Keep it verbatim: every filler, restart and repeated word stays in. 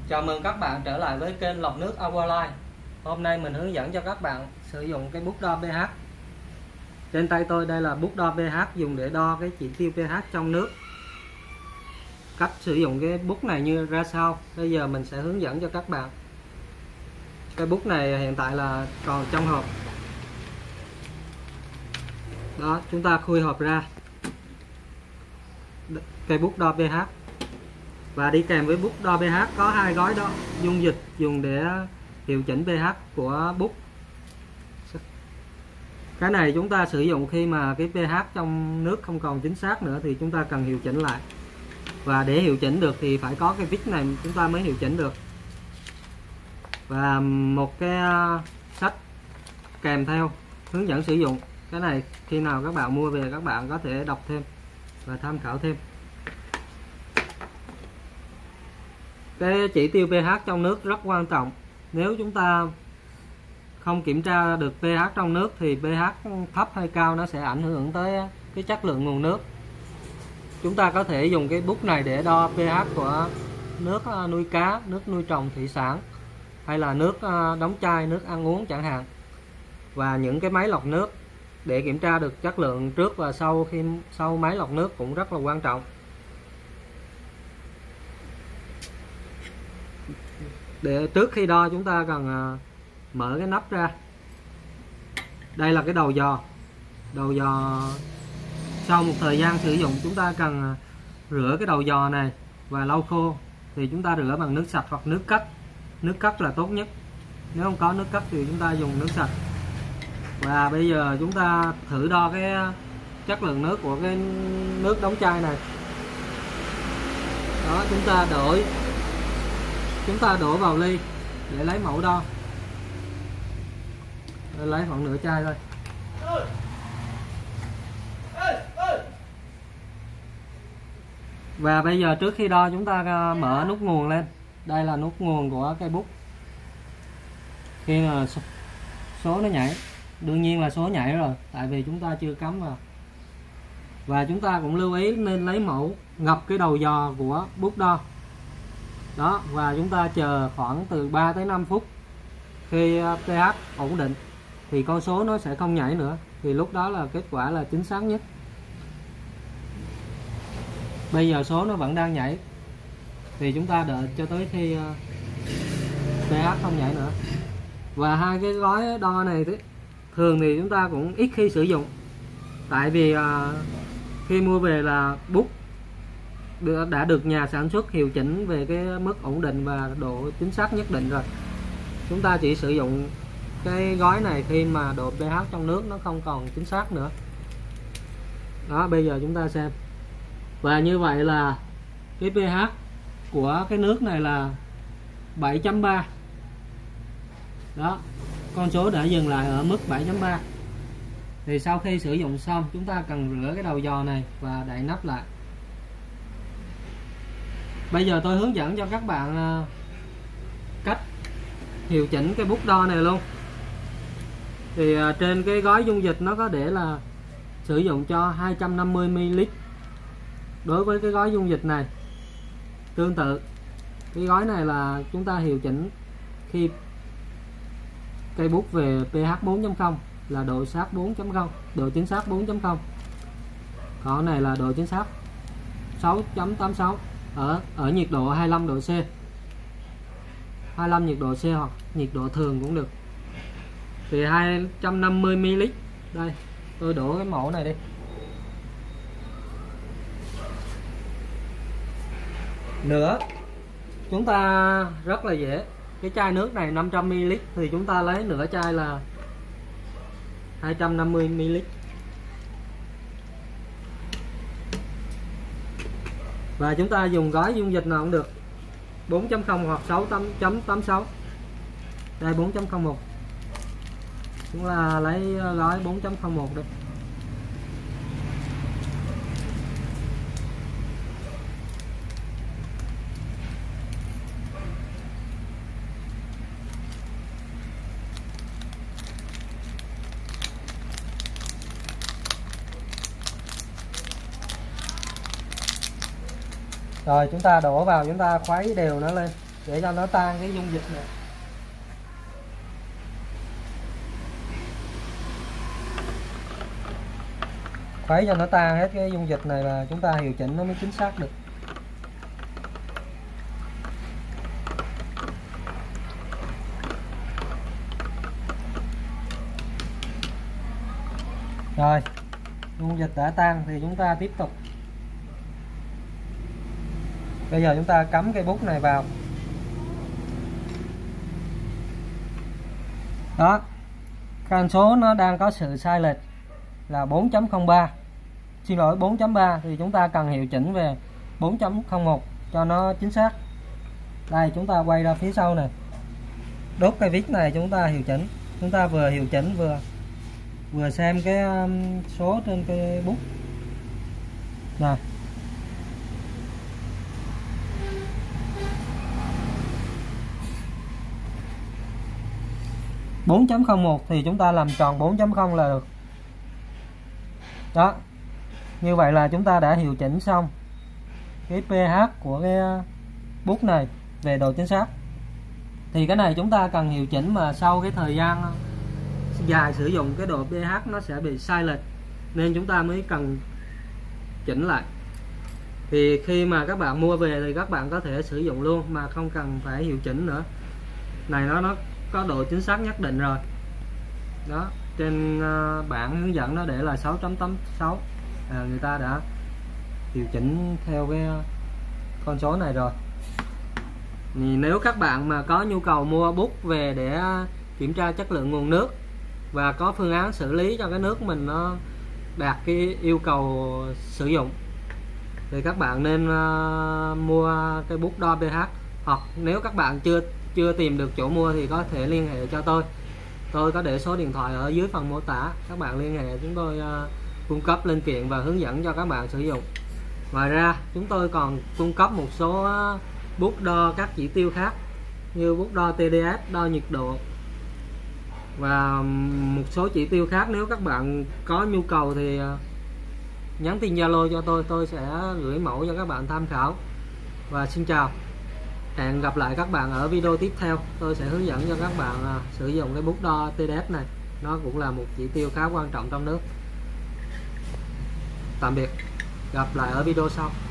Chào mừng các bạn trở lại với kênh lọc nước Aqualine. Hôm nay mình hướng dẫn cho các bạn sử dụng cái bút đo pH. Trên tay tôi đây là bút đo pH dùng để đo cái chỉ tiêu pH trong nước. Cách sử dụng cái bút này như ra sao? Bây giờ mình sẽ hướng dẫn cho các bạn. Cái bút này hiện tại là còn trong hộp. Đó, chúng ta khui hộp ra. Cây bút đo pH. Và đi kèm với bút đo pH có hai gói đo dung dịch dùng để điều chỉnh pH của bút. Cái này chúng ta sử dụng khi mà cái pH trong nước không còn chính xác nữa thì chúng ta cần điều chỉnh lại. Và để điều chỉnh được thì phải có cái vít này chúng ta mới điều chỉnh được. Và một cái sách kèm theo hướng dẫn sử dụng. Cái này khi nào các bạn mua về các bạn có thể đọc thêm và tham khảo thêm. Cái chỉ tiêu pH trong nước rất quan trọng. Nếu chúng ta không kiểm tra được pH trong nước thì pH thấp hay cao nó sẽ ảnh hưởng tới cái chất lượng nguồn nước. Chúng ta có thể dùng cái bút này để đo pH của nước nuôi cá, nước nuôi trồng thủy sản hay là nước đóng chai, nước ăn uống chẳng hạn. Và những cái máy lọc nước để kiểm tra được chất lượng trước và sau khi sau máy lọc nước cũng rất là quan trọng. Để trước khi đo chúng ta cần mở cái nắp ra. Đây là cái đầu giò. Đầu giò sau một thời gian sử dụng chúng ta cần rửa cái đầu giò này và lau khô. Thì chúng ta rửa bằng nước sạch hoặc nước cắt. Nước cắt là tốt nhất. Nếu không có nước cắt thì chúng ta dùng nước sạch. Và bây giờ chúng ta thử đo cái chất lượng nước của cái nước đóng chai này. Đó, chúng ta đổi chúng ta đổ vào ly để lấy mẫu đo. Lấy khoảng nửa chai thôi. Và bây giờ trước khi đo chúng ta mở nút nguồn lên. Đây là nút nguồn của cây bút. Khi mà số nó nhảy, đương nhiên là số nhảy rồi, tại vì chúng ta chưa cắm vào. Và chúng ta cũng lưu ý nên lấy mẫu ngập cái đầu giò của bút đo. Đó, và chúng ta chờ khoảng từ ba tới năm phút. Khi pH ổn định thì con số nó sẽ không nhảy nữa, thì lúc đó là kết quả là chính xác nhất. Bây giờ số nó vẫn đang nhảy thì chúng ta đợi cho tới khi pH không nhảy nữa. Và hai cái gói đo này thế, thường thì chúng ta cũng ít khi sử dụng, tại vì khi mua về là bút đã được nhà sản xuất điều chỉnh về cái mức ổn định và độ chính xác nhất định rồi. Chúng ta chỉ sử dụng cái gói này khi mà độ pH trong nước nó không còn chính xác nữa. Đó, bây giờ chúng ta xem. Và như vậy là cái pH của cái nước này là bảy chấm ba. Đó, con số đã dừng lại ở mức bảy chấm ba. Thì sau khi sử dụng xong chúng ta cần rửa cái đầu giò này và đậy nắp lại. Bây giờ tôi hướng dẫn cho các bạn cách điều chỉnh cái bút đo này luôn. Thì trên cái gói dung dịch nó có để là sử dụng cho hai trăm năm mươi mi li lít. Đối với cái gói dung dịch này tương tự, cái gói này là chúng ta điều chỉnh khi cây bút về pH bốn chấm không là độ sát bốn chấm không, độ chính xác bốn chấm không. Còn này là độ chính xác sáu chấm tám sáu ở ở nhiệt độ hai mươi lăm độ C. hai mươi lăm nhiệt độ C hoặc nhiệt độ thường cũng được. Thì hai trăm năm mươi mi li lít. Đây, tôi đổ cái mẫu này đi. Nữa, chúng ta rất là dễ. Cái chai nước này năm trăm mi li lít thì chúng ta lấy nửa chai là hai trăm năm mươi mi li lít. Và chúng ta dùng gói dung dịch nào cũng được, bốn chấm không hoặc sáu chấm tám sáu. Đây bốn chấm không một. Chúng ta lấy gói bốn chấm không một đây. Rồi chúng ta đổ vào, chúng ta khuấy đều nó lên. để cho nó tan cái dung dịch này. Khuấy cho nó tan hết cái dung dịch này và chúng ta điều chỉnh nó mới chính xác được. Rồi, dung dịch đã tan thì chúng ta tiếp tục. Bây giờ chúng ta cắm cây bút này vào. Đó, can số nó đang có sự sai lệch là bốn chấm không ba. Xin lỗi, bốn chấm ba thì chúng ta cần hiệu chỉnh về bốn chấm không một cho nó chính xác. Đây, chúng ta quay ra phía sau này. Đốt cây vít này chúng ta hiệu chỉnh. Chúng ta vừa hiệu chỉnh vừa vừa xem cái số trên cây bút. Này. bốn chấm không một thì chúng ta làm tròn bốn chấm không là được. Đó. Như vậy là chúng ta đã hiệu chỉnh xong cái pH của cái bút này về độ chính xác. Thì cái này chúng ta cần hiệu chỉnh mà sau cái thời gian dài sử dụng cái độ pH nó sẽ bị sai lệch, nên chúng ta mới cần chỉnh lại. Thì khi mà các bạn mua về thì các bạn có thể sử dụng luôn mà không cần phải hiệu chỉnh nữa. Này nó nó có độ chính xác nhất định rồi. Đó, trên uh, bảng hướng dẫn nó để là sáu chấm tám sáu. À, người ta đã điều chỉnh theo cái con số này rồi. Thì nếu các bạn mà có nhu cầu mua bút về để kiểm tra chất lượng nguồn nước và có phương án xử lý cho cái nước mình nó đạt cái yêu cầu sử dụng thì các bạn nên uh, mua cái bút đo pH. Hoặc nếu các bạn chưa chưa tìm được chỗ mua thì có thể liên hệ cho tôi. Tôi có để số điện thoại ở dưới phần mô tả. Các bạn liên hệ chúng tôi uh, cung cấp linh kiện và hướng dẫn cho các bạn sử dụng. Ngoài ra chúng tôi còn cung cấp một số uh, bút đo các chỉ tiêu khác như bút đo tê đê ét, đo nhiệt độ và một số chỉ tiêu khác. Nếu các bạn có nhu cầu thì uh, nhắn tin Zalo cho tôi, tôi sẽ gửi mẫu cho các bạn tham khảo. Và xin chào, hẹn gặp lại các bạn ở video tiếp theo. Tôi sẽ hướng dẫn cho các bạn uh, sử dụng cái bút đo tê đê ét này, nó cũng là một chỉ tiêu khá quan trọng trong nước. Tạm biệt, gặp lại ở video sau.